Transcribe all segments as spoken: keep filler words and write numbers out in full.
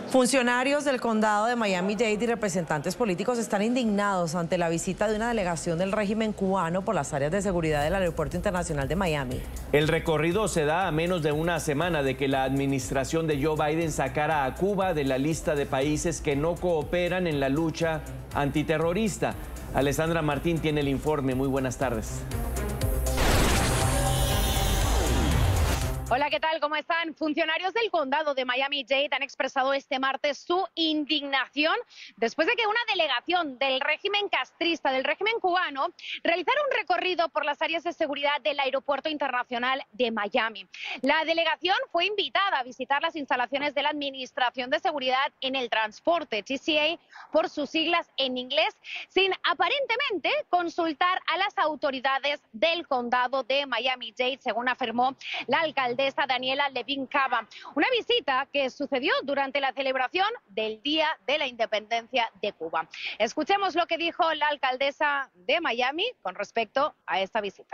Funcionarios del condado de Miami-Dade y representantes políticos están indignados ante la visita de una delegación del régimen cubano por las áreas de seguridad del Aeropuerto Internacional de Miami. El recorrido se da a menos de una semana de que la administración de Joe Biden sacara a Cuba de la lista de países que no cooperan en la lucha antiterrorista. Alessandra Martín tiene el informe. Muy buenas tardes. Hola, ¿qué tal? ¿Cómo están? Funcionarios del condado de Miami-Dade han expresado este martes su indignación después de que una delegación del régimen castrista, del régimen cubano, realizara un recorrido por las áreas de seguridad del Aeropuerto Internacional de Miami. La delegación fue invitada a visitar las instalaciones de la Administración de Seguridad en el Transporte, T C A por sus siglas en inglés, sin aparentemente consultar a las autoridades del condado de Miami-Dade, según afirmó la alcaldesa Daniela Levin Cava. Una visita que sucedió durante la celebración del Día de la Independencia de Cuba. Escuchemos lo que dijo la alcaldesa de Miami con respecto a esta visita.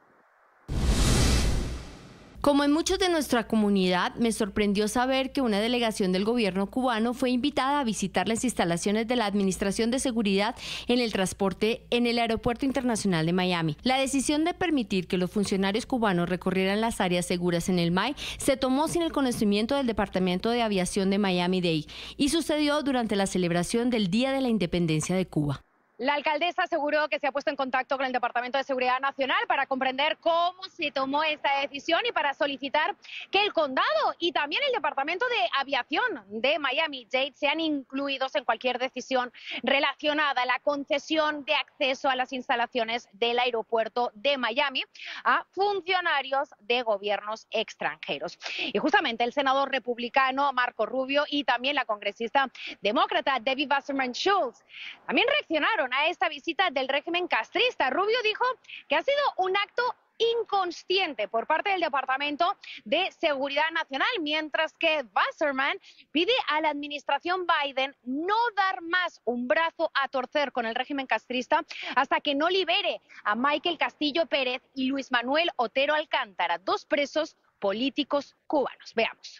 Como en muchos de nuestra comunidad, me sorprendió saber que una delegación del gobierno cubano fue invitada a visitar las instalaciones de la Administración de Seguridad en el Transporte en el Aeropuerto Internacional de Miami. La decisión de permitir que los funcionarios cubanos recorrieran las áreas seguras en el M A I se tomó sin el conocimiento del Departamento de Aviación de Miami-Dade y sucedió durante la celebración del Día de la Independencia de Cuba. La alcaldesa aseguró que se ha puesto en contacto con el Departamento de Seguridad Nacional para comprender cómo se tomó esta decisión y para solicitar que el condado y también el Departamento de Aviación de Miami-Dade sean incluidos en cualquier decisión relacionada a la concesión de acceso a las instalaciones del aeropuerto de Miami a funcionarios de gobiernos extranjeros. Y justamente el senador republicano Marco Rubio y también la congresista demócrata Debbie Wasserman Schultz también reaccionaron a esta visita del régimen castrista. Rubio dijo que ha sido un acto inconsciente por parte del Departamento de Seguridad Nacional, mientras que Wasserman pide a la administración Biden no dar más un brazo a torcer con el régimen castrista hasta que no libere a Michael Castillo Pérez y Luis Manuel Otero Alcántara, dos presos políticos cubanos. Veamos.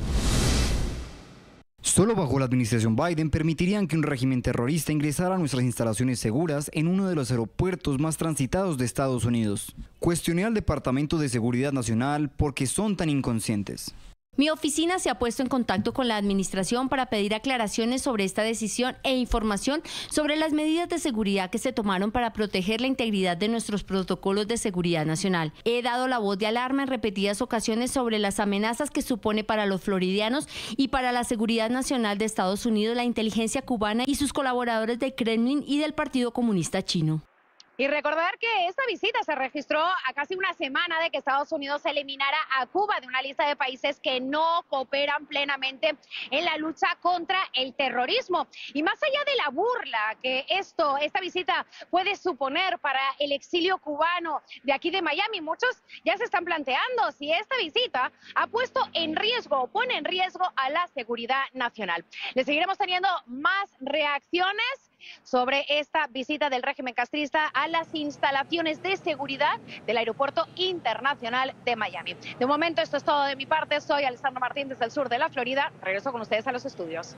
Solo bajo la administración Biden permitirían que un régimen terrorista ingresara a nuestras instalaciones seguras en uno de los aeropuertos más transitados de Estados Unidos. Cuestioné al Departamento de Seguridad Nacional por qué son tan inconscientes. Mi oficina se ha puesto en contacto con la administración para pedir aclaraciones sobre esta decisión e información sobre las medidas de seguridad que se tomaron para proteger la integridad de nuestros protocolos de seguridad nacional. He dado la voz de alarma en repetidas ocasiones sobre las amenazas que supone para los floridianos y para la seguridad nacional de Estados Unidos la inteligencia cubana y sus colaboradores del Kremlin y del Partido Comunista Chino. Y recordar que esta visita se registró a casi una semana de que Estados Unidos eliminara a Cuba de una lista de países que no cooperan plenamente en la lucha contra el terrorismo. Y más allá de la burla que esto, esta visita puede suponer para el exilio cubano de aquí de Miami, muchos ya se están planteando si esta visita ha puesto en riesgo o pone en riesgo a la seguridad nacional. Le seguiremos teniendo más reacciones sobre esta visita del régimen castrista a las instalaciones de seguridad del Aeropuerto Internacional de Miami. De momento esto es todo de mi parte. Soy Alessandra Martín desde el sur de la Florida. Regreso con ustedes a los estudios.